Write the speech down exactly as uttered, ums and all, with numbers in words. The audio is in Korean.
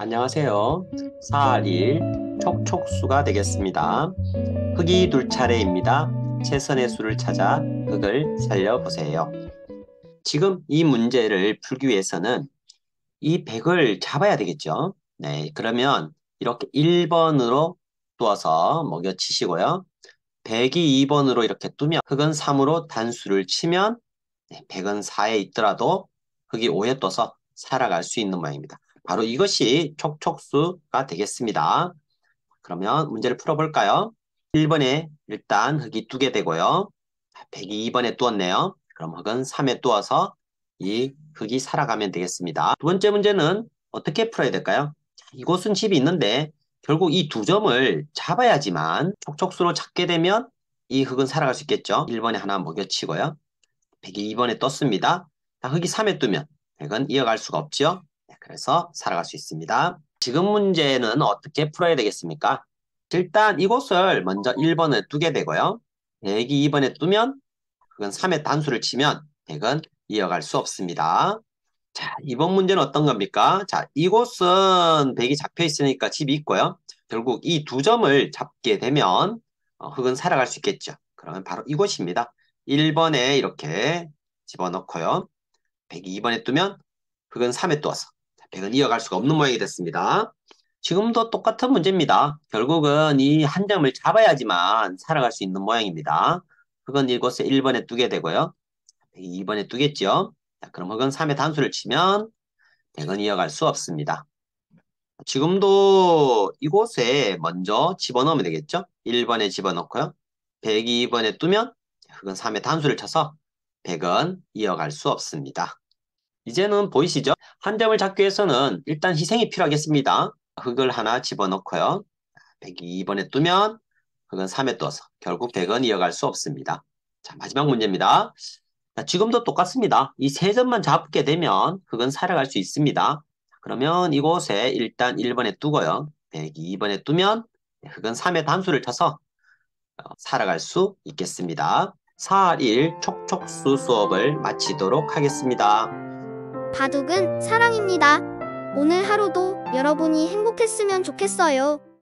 안녕하세요. 사, 일 촉촉수가 되겠습니다. 흙이 둘 차례입니다. 최선의 수를 찾아 흙을 살려보세요. 지금 이 문제를 풀기 위해서는 이 백을 잡아야 되겠죠. 네, 그러면 이렇게 일 번으로 두어서 먹여치시고요. 백이 이 번으로 이렇게 두면 흙은 삼으로 단수를 치면 네, 백은 사에 있더라도 흙이 오에 떠서 살아갈 수 있는 모양입니다. 바로 이것이 촉촉수가 되겠습니다. 그러면 문제를 풀어볼까요? 일 번에 일단 흙이 두게 되고요. 백이 이 번에 두었네요. 그럼 흙은 삼에 두어서 이 흙이 살아가면 되겠습니다. 두 번째 문제는 어떻게 풀어야 될까요? 이곳은 집이 있는데 결국 이 두 점을 잡아야지만 촉촉수로 잡게 되면 이 흙은 살아갈 수 있겠죠. 일 번에 하나 먹여치고요. 백이 이 번에 떴습니다. 흙이 삼에 뜨면 백은 이어갈 수가 없죠. 네, 그래서 살아갈 수 있습니다. 지금 문제는 어떻게 풀어야 되겠습니까? 일단 이곳을 먼저 일 번에 두게 되고요. 백이 이 번에 뜨면 흙은 삼에 단수를 치면 백은 이어갈 수 없습니다. 자, 이번 문제는 어떤 겁니까? 자, 이곳은 백이 잡혀 있으니까 집이 있고요. 결국 이 두 점을 잡게 되면 어, 흙은 살아갈 수 있겠죠. 그러면 바로 이곳입니다. 일 번에 이렇게 집어넣고요. 백이 이 번에 뜨면 흙은 삼에 떠서 백은 이어갈 수가 없는 모양이 됐습니다. 지금도 똑같은 문제입니다. 결국은 이 한 점을 잡아야지만 살아갈 수 있는 모양입니다. 흙은 이곳에 일 번에 뜨게 되고요. 백이 이 번에 뜨겠죠. 자, 그럼 흙은 삼에 단수를 치면 백은 이어갈 수 없습니다. 지금도 이곳에 먼저 집어넣으면 되겠죠? 일 번에 집어넣고요. 백이 이 번에 뜨면 흙은 삼에 단수를 쳐서 백은 이어갈 수 없습니다. 이제는 보이시죠? 한 점을 잡기 위해서는 일단 희생이 필요하겠습니다. 흙을 하나 집어넣고요. 백이 이 번에 뜨면 흙은 삼에 떠서 결국 백은 이어갈 수 없습니다. 자, 마지막 문제입니다. 자, 지금도 똑같습니다. 이 세 점만 잡게 되면 흙은 살아갈 수 있습니다. 그러면 이곳에 일단 일 번에 두고요. 백이 이 번에 두면 흙은 삼의 단수를 쳐서 어, 살아갈 수 있겠습니다. 사, 일 촉촉수 수업을 마치도록 하겠습니다. 바둑은 사랑입니다. 오늘 하루도 여러분이 행복했으면 좋겠어요.